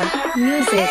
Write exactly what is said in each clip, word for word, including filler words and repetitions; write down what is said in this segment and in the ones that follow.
Music.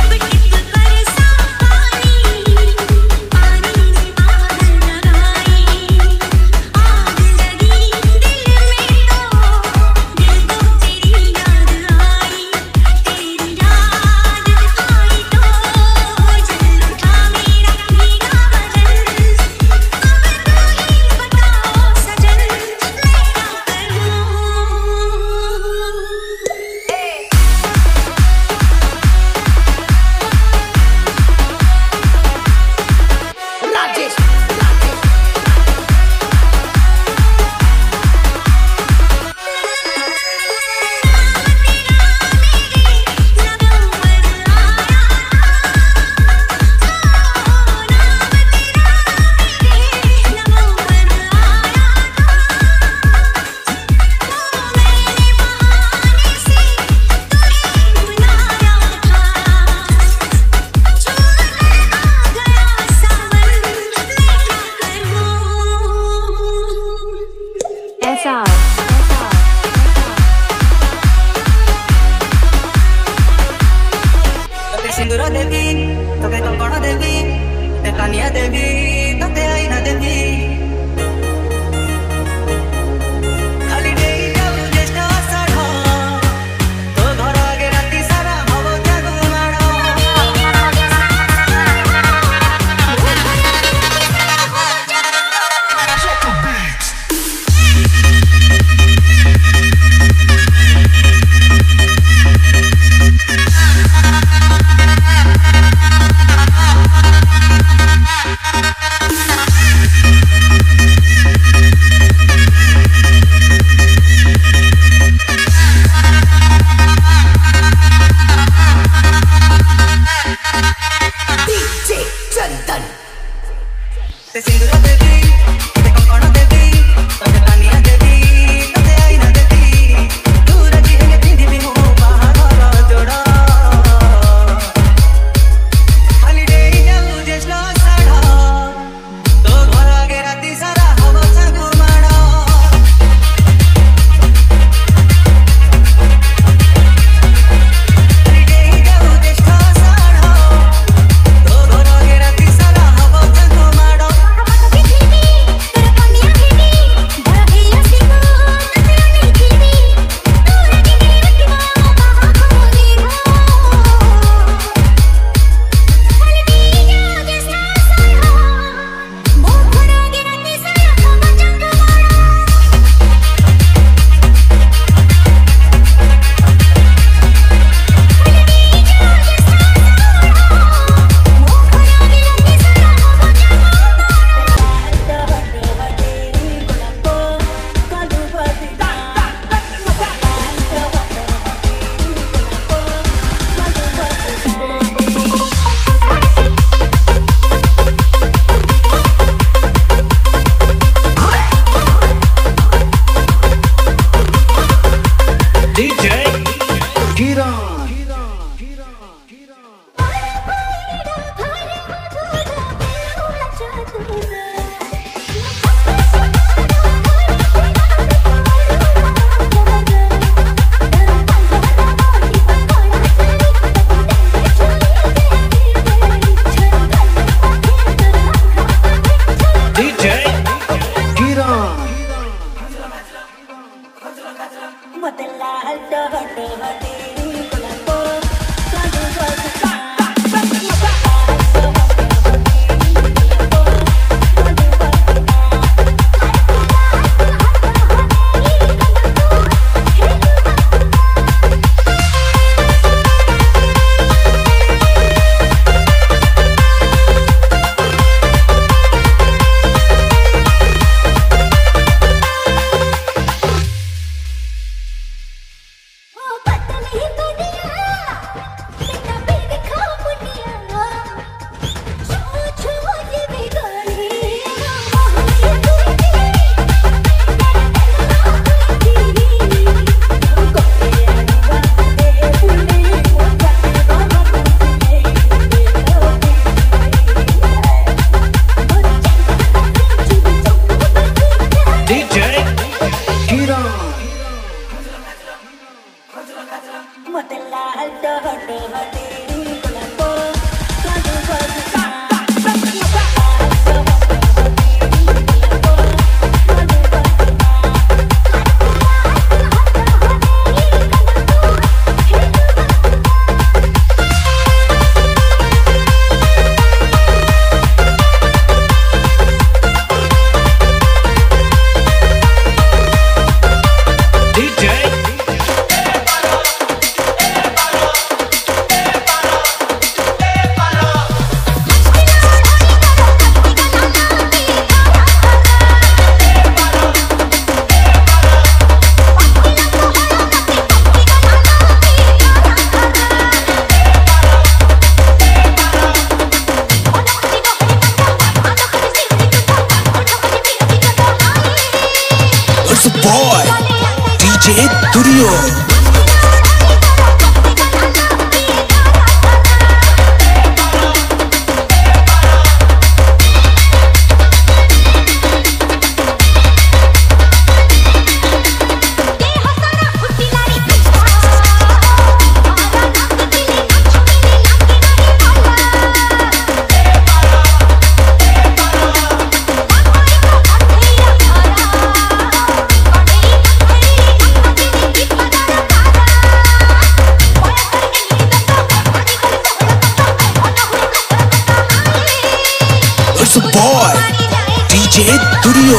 S R सिंदूर देवी तोके तो कण देवी ते कानिया देवी तोते आईना देवी खाली देई जाऊ ज्येष्ठ आषाढ़ तो घर आगे राती सारा भव जागु माड़ डीजे तुरियो। Boy, डीजे तुरियो।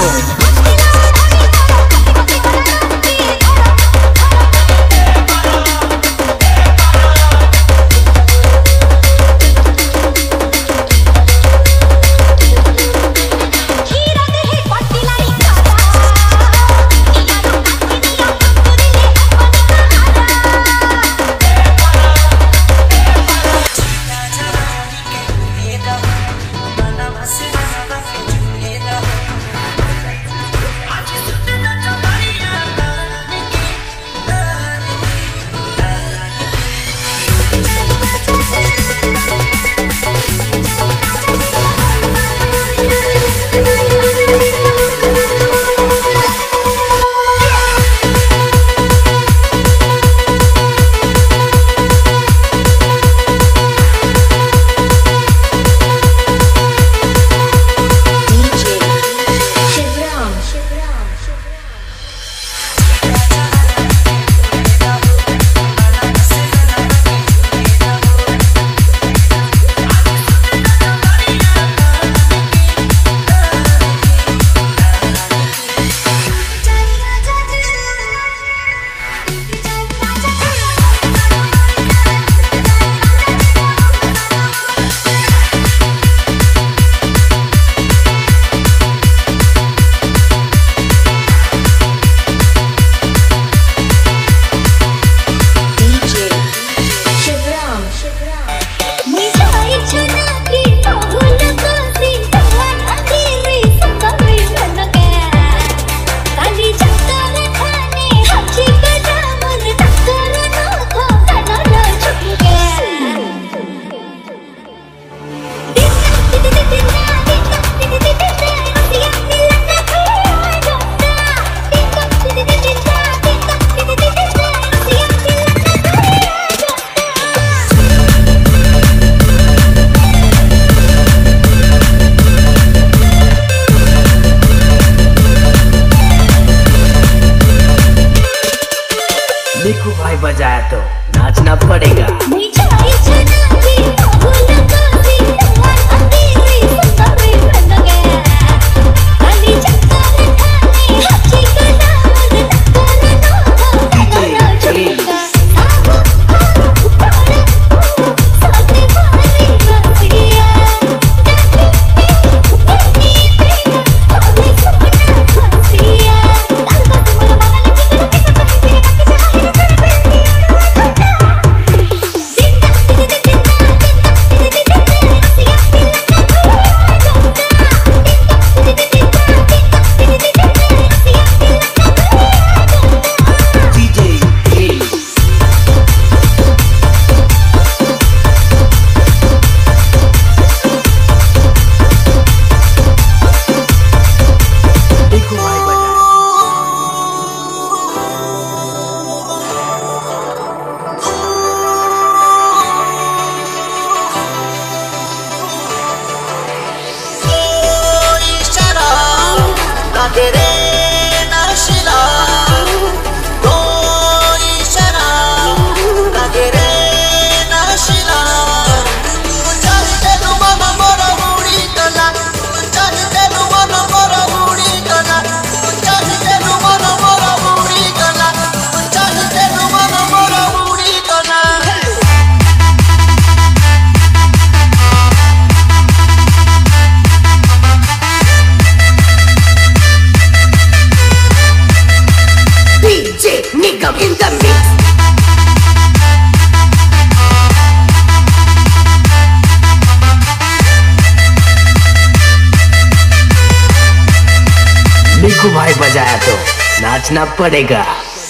नाचना पड़ेगा।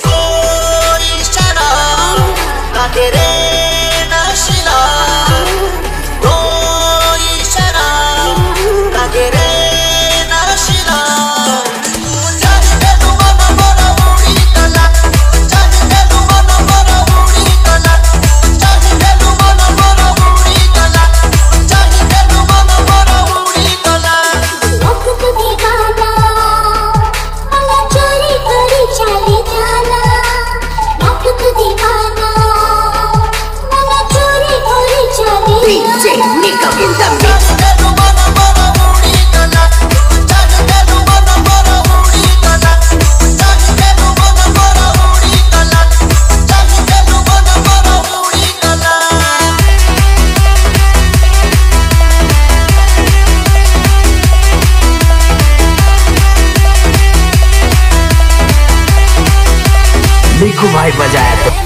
देखो भाई बजाया तो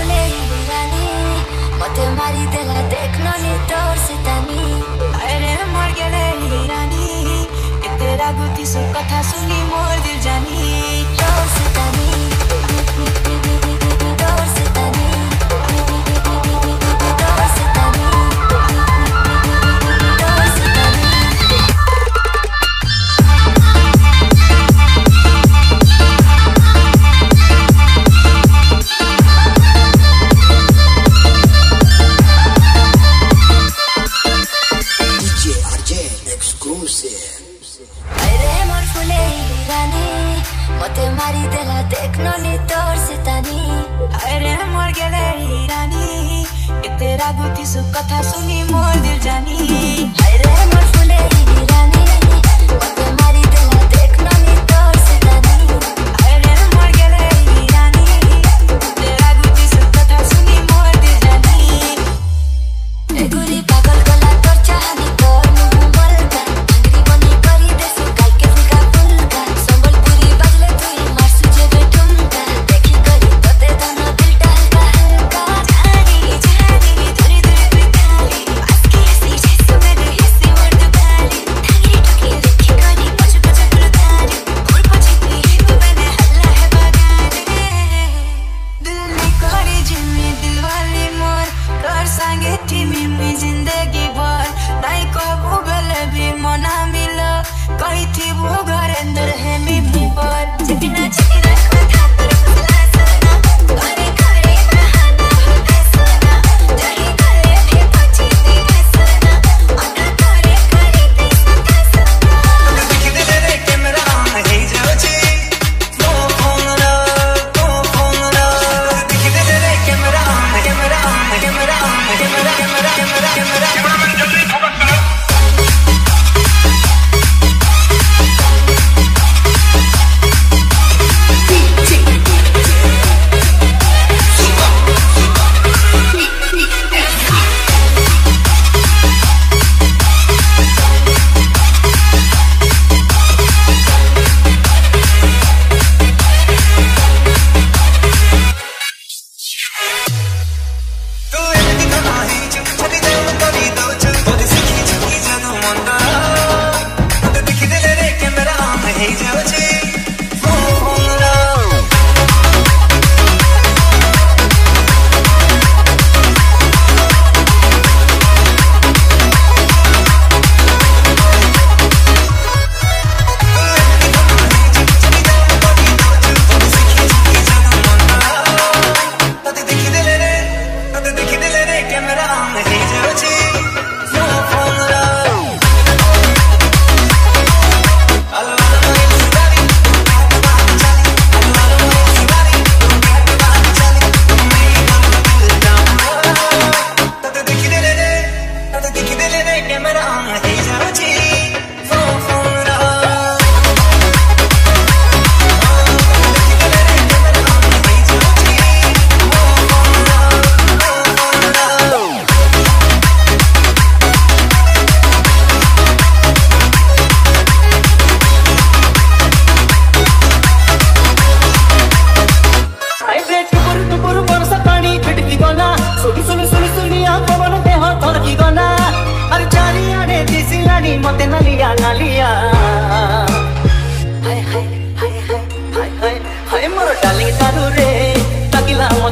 कथा सुनी मोर दिल जानी डोर से तानी डोर से तानी डोर से तानी डोर से मते मारी देला देखनो नी तोर से तानी अरे मोर गेले रानी तेरा गुथी सु कथा सुनी मोर दिल जानी अरे मोर फुले रानी मते मारी देला देखनो नी तोर से तानी अरे मोर गेले रानी तेरा गुथी सु कथा सुनी मोर दिल जानी ए गुरी पागल गला तोर चाहनी तोर मुंह मलका अंगरी बनी करी देसु गाय के फुलका फुलका संबलपुरी बजले तुई मार सुजे बेटुमका देखी करी तोते दोनों दिल टहलका हल्का जानी जानी दूरी दूरी तुई खाली पास की हंसी जैसे मेरे हिस्से वर्द गाली ठगी ठगी देखी करी पछ पछ गुलकारी और पछी तुई है वो मैंने हल्ला है बगाने दिल में करी जिम्मे दिल वाली मोर कर सांगे टीमी में जिंदगी भर नहीं को भूगल भी मना मिला कही थी वो घर अंदर है मैं भी पर चिकना चिकना कथा पर फसला सोना करे करे बहाना होता सोना जही करे भी पची दी सोना अदा करे करे दी सता सोना देखी दे रे कैमरा है जाओची वो फोनरा वो फोनरा देखी दे रे camera camera camera camera camera camera camera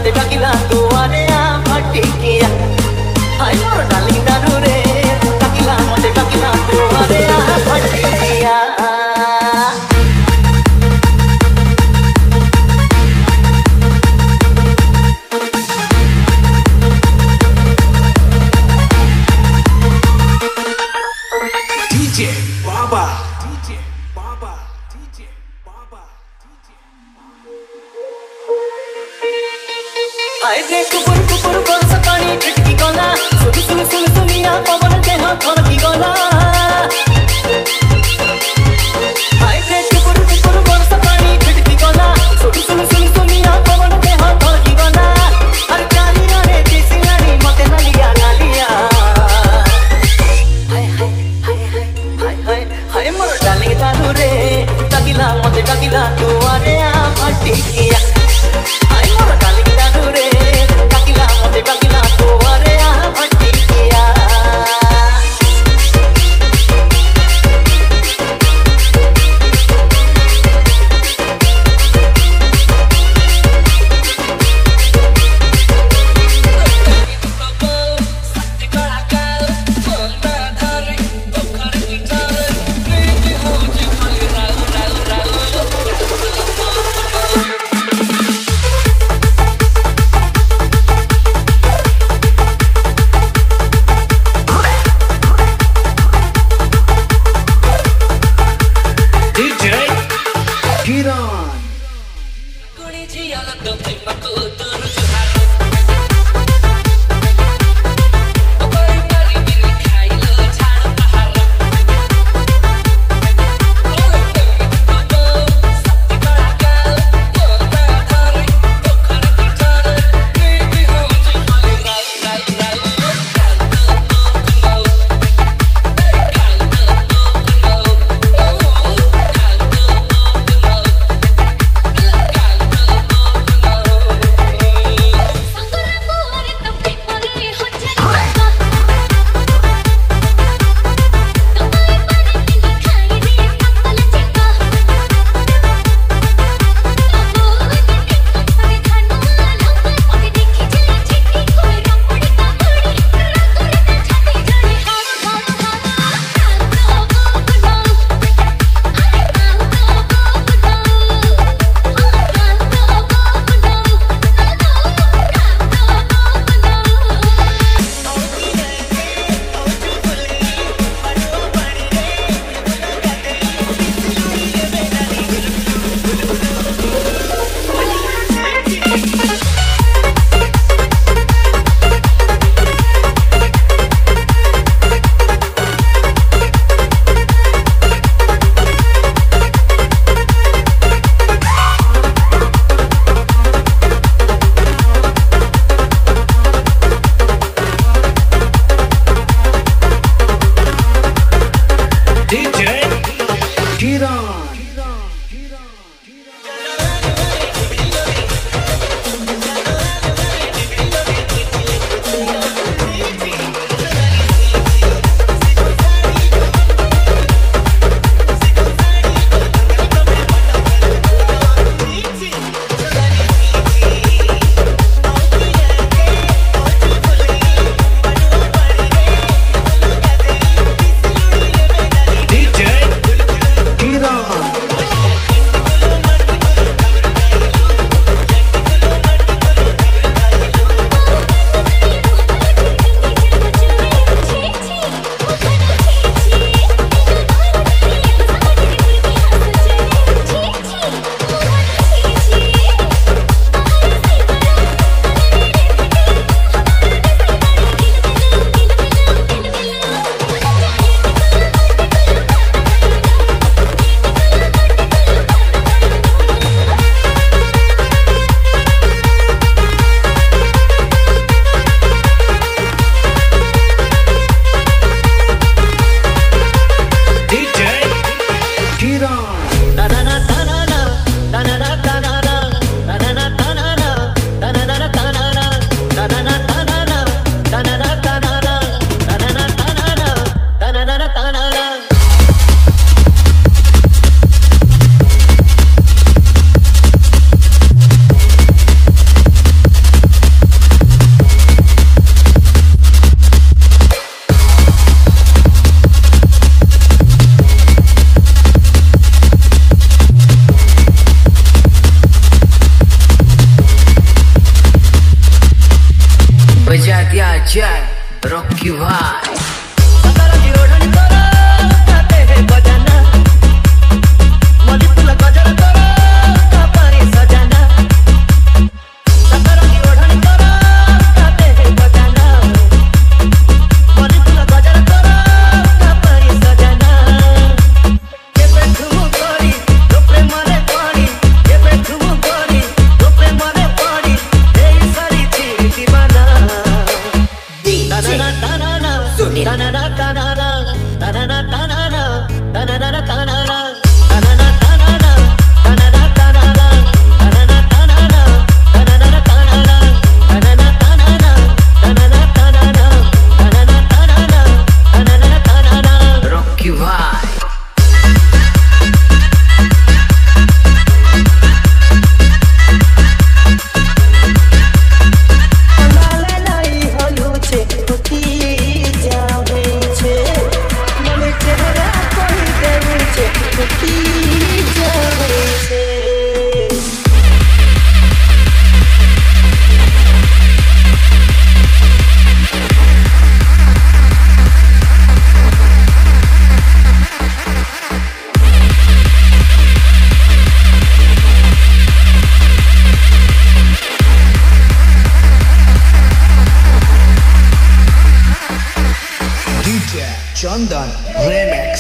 मते डाकिला दुआरे आ फटिकिया हाय मोर डार्लिंग दारू रे डाकिला मते डाकिला दुआरे आ फटिकिया डीजे बाबा डीजे बाबा डीजे बाबा हाय रे कुपुर कुपुर बरस पानी टिटकी गला सुन सुन सुन सुनिया पवन देह थरकी गला हाय रे कुपुर कुपुर बरस पानी टिटकी गला सुन सुन सुन सुनिया पवन देह थरकी गला अरे काली रे देसी रानी मते नलिया नालिया हाय हाय हाय हाय हाय हाय मोर डार्लिंग दारू रे डाकिला मते डाकिला दुआरे आ फटिकिया हाय मोर डार्लिंग दारू रे डाकिला मते डाकिला दुआरे आ फटिकिया जय रॉकी भाई सतारा की रोडनी तोरा गाते हैं बजाना मली फूल गजर तोरा कापारी सजाना सतारा की रोडनी तोरा गाते हैं बजाना मली फूल गजर तोरा कापारी सजाना ये बैठू गोरी तो प्रेम रे पानी ये बैठू गोरी तो प्रेम रे पानी ए सारी चीज दीवाना रॉकी भाई Chandan Remix.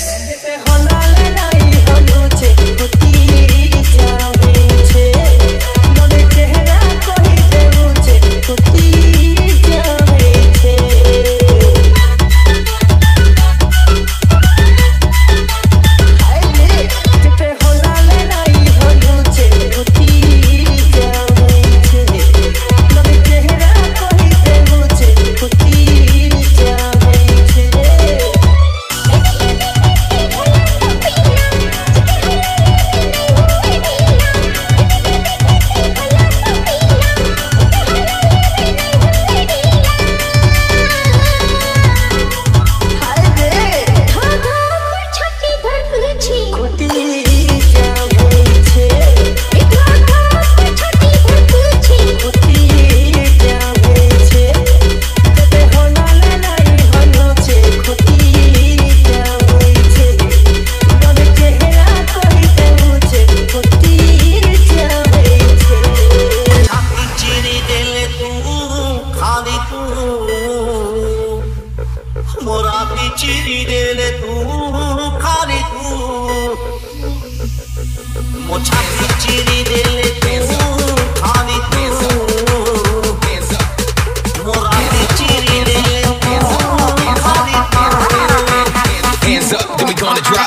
Hands up, then we gonna drop.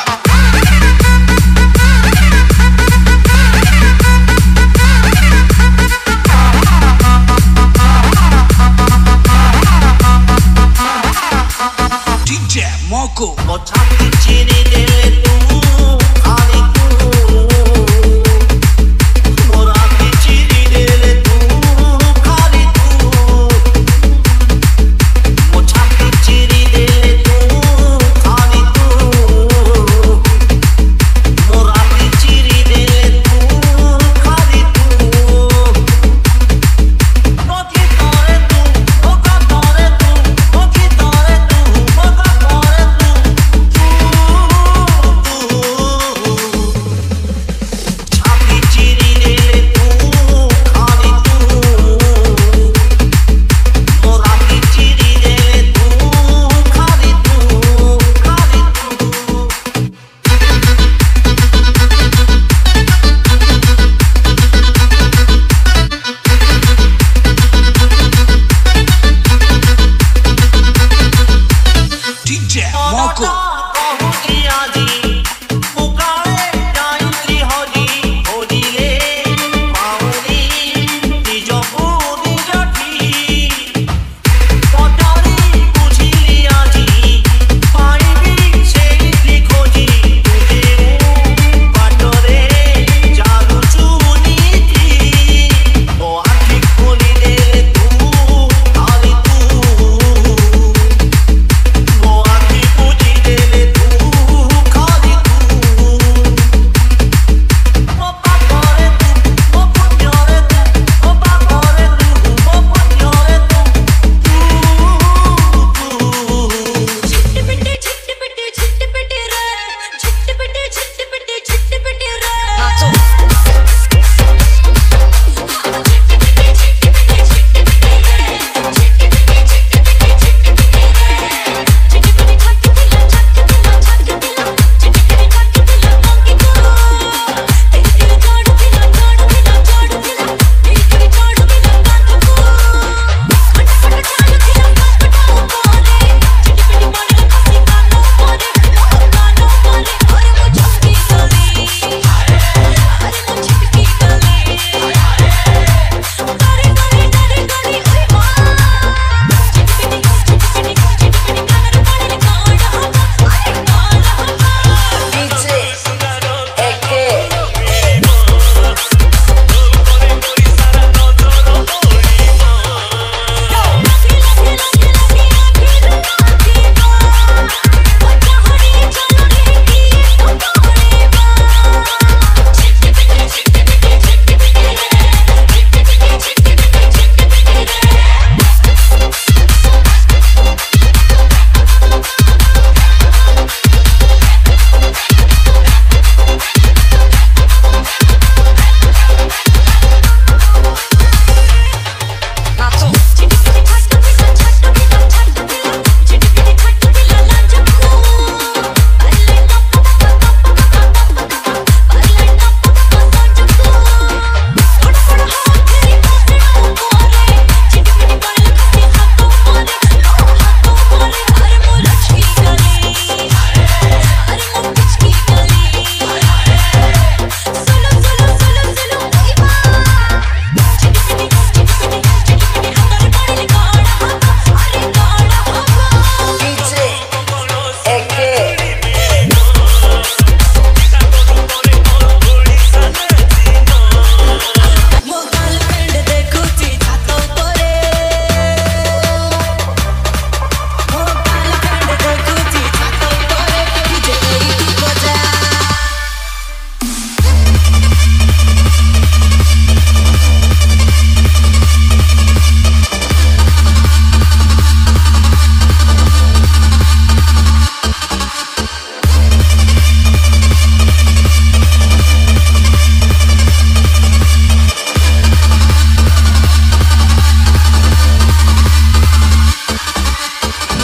D J Moko. Thank you.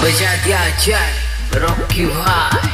बजा दिया जाए रॉकी भाई।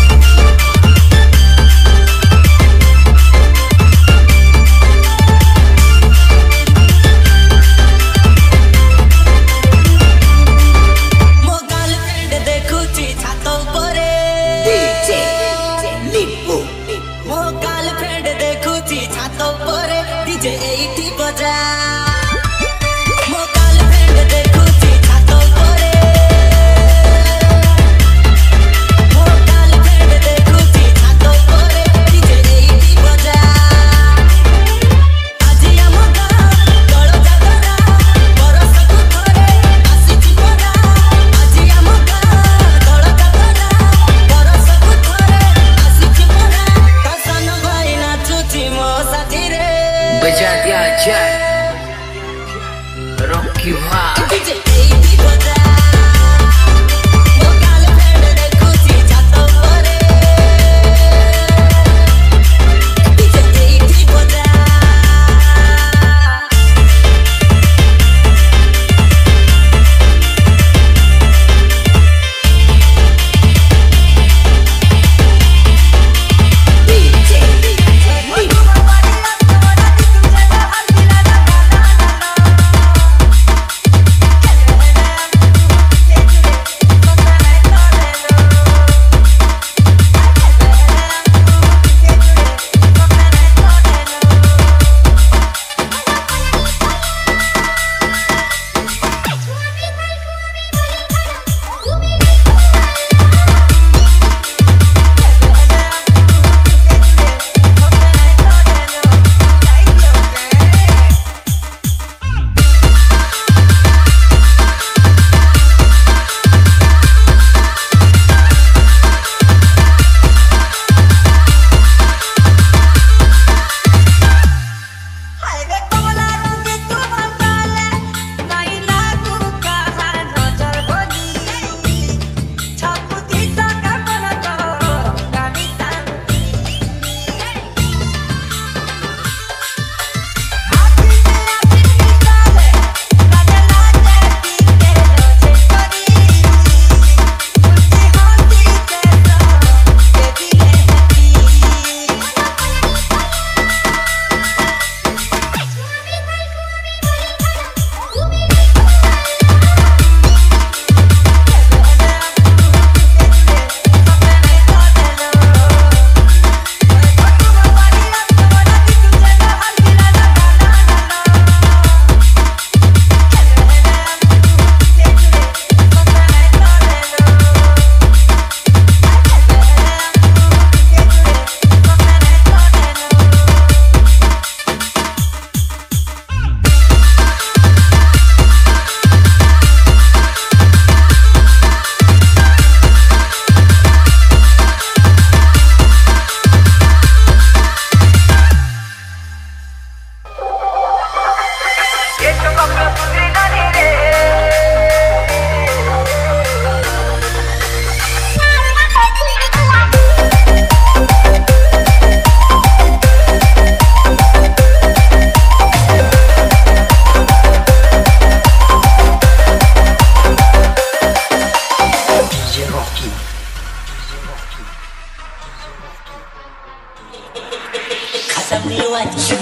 बजा दिया जाए रॉकी भाई। Something you want.